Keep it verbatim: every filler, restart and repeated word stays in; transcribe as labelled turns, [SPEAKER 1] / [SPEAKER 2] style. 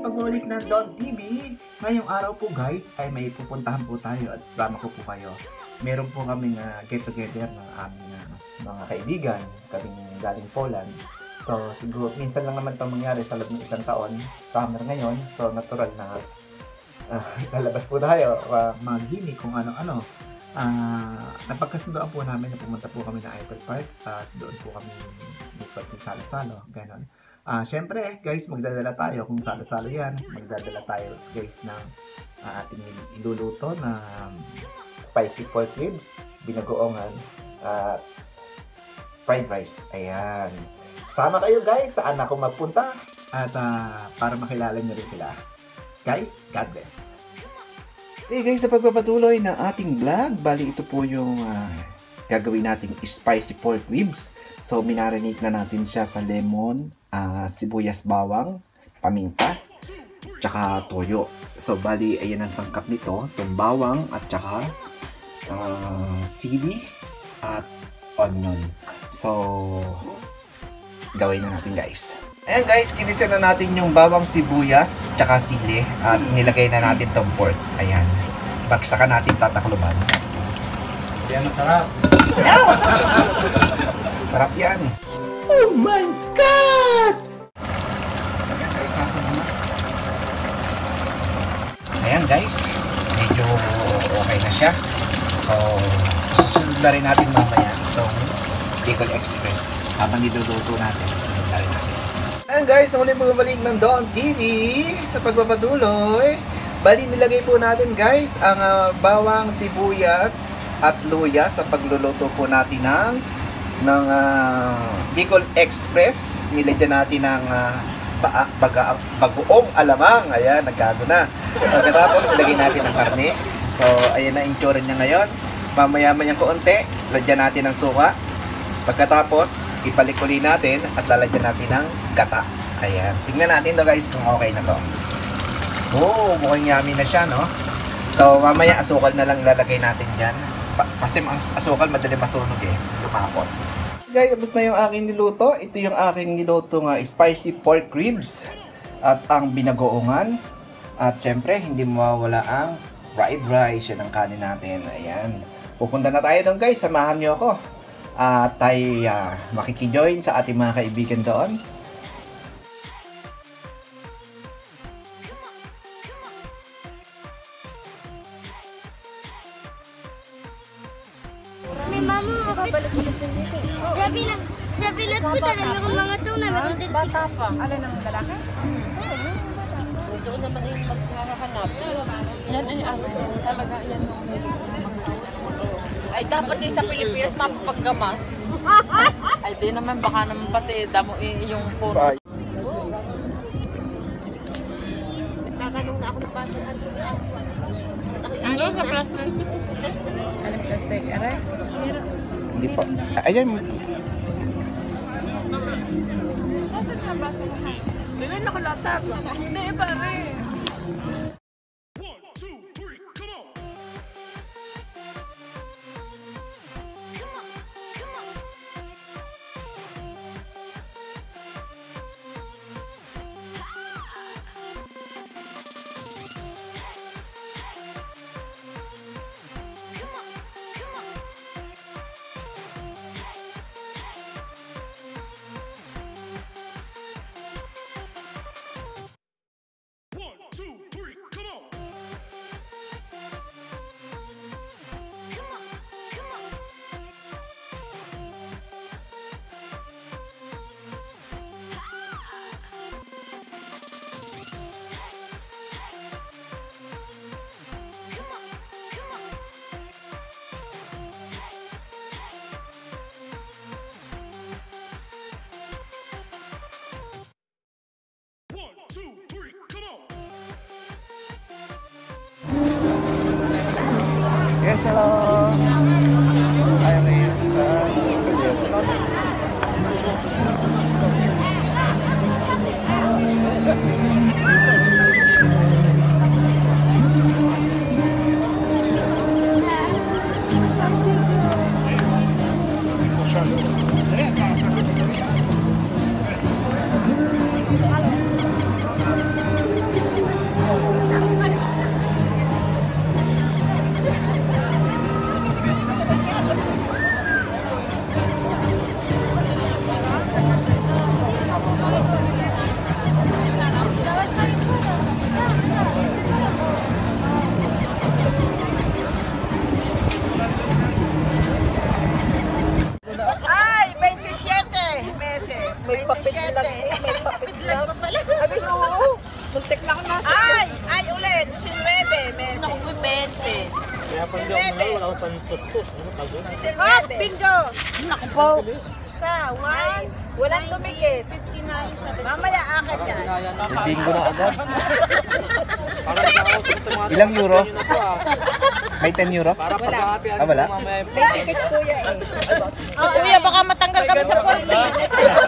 [SPEAKER 1] muling pagbabalik ng Don T V. Ngayong araw po guys ay may pupuntahan po tayo at sasama ko po kayo. Meron po kaming uh, get together ng aming uh, mga kaibigan, kaming galing Poland. So siguro minsan lang naman ito mangyari sa loob ng isang taon, summer ngayon, so natural na uh, lalabas po tayo, uh, maghini kung ano-ano. Uh, napagkasundoan po namin na pumunta po kami ng Icon Park at doon po kami bukod ng salo-salo, ganon. Uh, Siyempre guys, magdadala tayo kung salo-salo yan, magdadala tayo guys ng uh, ating iluluto na um, spicy pork ribs, binagoongan, at uh, fried rice. Ayan. Sama kayo guys, saan ako magpunta at uh, para makilala nyo rin sila. Guys, God bless. Hey guys, sa pagpapatuloy ng ating vlog, bali ito po yung uh, gagawin nating spicy pork ribs. So, minarinate na natin siya sa lemon, uh, sibuyas bawang, paminta, tsaka toyo. So, bali, ayan ang sangkap nito, itong bawang at tsaka uh, sili at onion. So, gawin na natin guys. Ayan guys, kinisa na natin yung bawang, sibuyas, tsaka sili at nilagay na natin tong pork. Ayan. Bagsakan natin tatakluban.
[SPEAKER 2] Yan masarap.
[SPEAKER 1] Sarap yan.
[SPEAKER 3] Oh my God!
[SPEAKER 1] Ayan guys, nasunod na. Ayan guys, medyo okay na siya. So, susunod na rin natin mamaya itong Bicol Express. Habang niluluto natin, susunod na rin natin. Ayan guys, muli bumabalik ng Don T V sa pagpapatuloy. Bali, nilagay po natin guys ang uh, bawang, sibuyas at luya sa pagluluto po natin ng, ng uh, Bicol Express. Nilagyan natin ng uh, ba baga bagoong alamang. Ayan, nagkago na. Pagkatapos, nilagay natin ang karne. So, ayan na itsura niya ngayon. Mamaya-maya konti, lagyan natin ng suka. Pagkatapos, ipalikuli natin at lalagyan natin ng gata. Ayan. Tingnan natin to guys kung okay na to. Oh, mukhang yummy na siya, no? So, mamaya asukal na lang lalagay natin dyan. Pa kasi ang asukal madali masunog eh. Lumapot. Guys, tapos na yung aking niluto. Ito yung aking niluto nga spicy pork ribs. At ang binagoongan. At syempre, hindi mawawala ang fried rice. Yan ang kanin natin. Ayan. Pupunta na tayo doon guys. Samahan nyo ako. At uh, tayo uh, makikijoin sa ating mga kaibigan doon.
[SPEAKER 4] May mama makabalik-balik din dito. Sabi lang, sabi lang po talaga yung mga tao na maganda dito.
[SPEAKER 5] Bata pa. Alin ang lalaki? Doon naman yung maghahanap. Yan ay ano, talaga yan yung ay dapat yung sa Pilipinas mapapaggamas. Ay di naman, baka naman pati damo yung puro. Tatanong na ako ng basahan ko sa ano sa plastic? Anong plastic? Aray?
[SPEAKER 1] Hindi pa. Ayan.
[SPEAKER 5] Nasaan sa basahan? Hindi nakalatag. Hindi pare.
[SPEAKER 1] Yes, hello. Ayaw na yun sa...
[SPEAKER 5] Pinlag, may papitlag. Sabi ko, muntik na ako nasa.
[SPEAKER 6] Ay! Ay ulit! Si Nueve, Messi.
[SPEAKER 5] Naku, may bente.
[SPEAKER 2] Kaya pag hindi ako manalo, wala akong pantustos. Ano tawag yun?
[SPEAKER 6] Si Nueve. Bingo!
[SPEAKER 5] Naku po.
[SPEAKER 6] Sa one.
[SPEAKER 5] Walang tumikit.
[SPEAKER 6] fifty-nine, seventy. Mamaya akin
[SPEAKER 2] Parang
[SPEAKER 6] yan.
[SPEAKER 2] ginaya na.
[SPEAKER 1] May bingo na agad.
[SPEAKER 2] Parang nakausap ito mga
[SPEAKER 1] Ilang euro?
[SPEAKER 2] yun na to, ah.
[SPEAKER 1] May ten euro?
[SPEAKER 2] Para pagkakatian
[SPEAKER 1] Ah, wala?
[SPEAKER 2] ko mamaya.
[SPEAKER 5] May ticket kuya eh. Kuya, baka matanggal kami sa korte.